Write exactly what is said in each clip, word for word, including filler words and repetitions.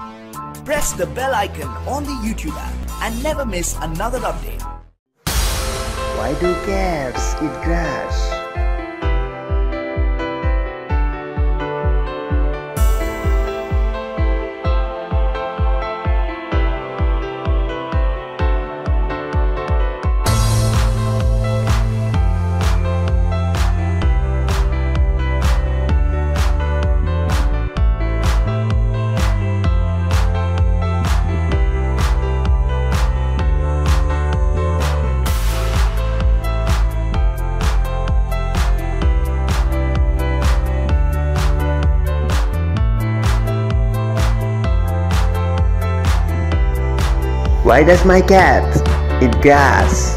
Press the bell icon on the YouTube app and never miss another update. Why do cats eat grass? Why does my cat eat grass?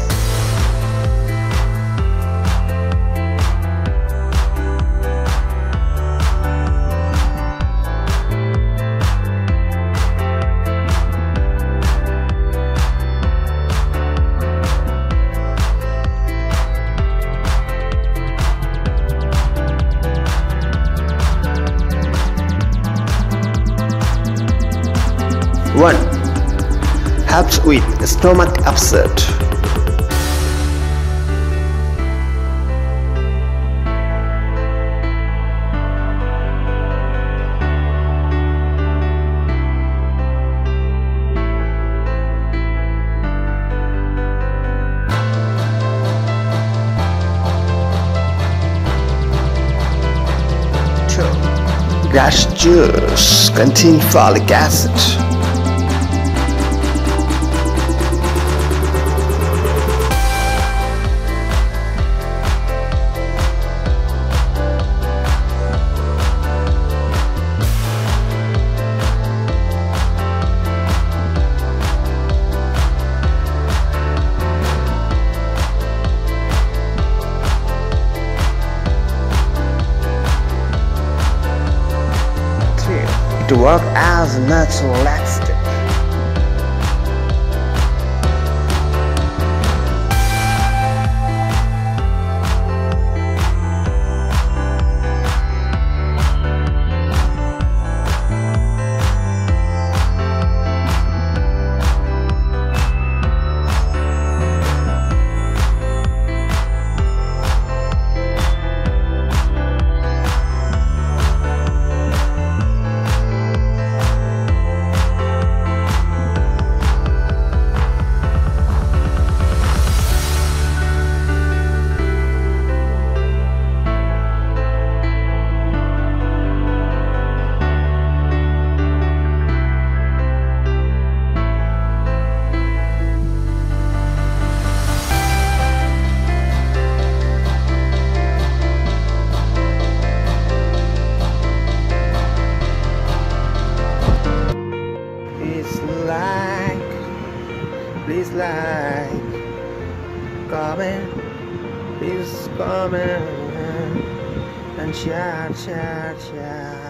One. Helps with stomach upset. Two. Grass juice contains folic acid. To work as a natural laxative. Please like, comment, please comment, and share, share, share.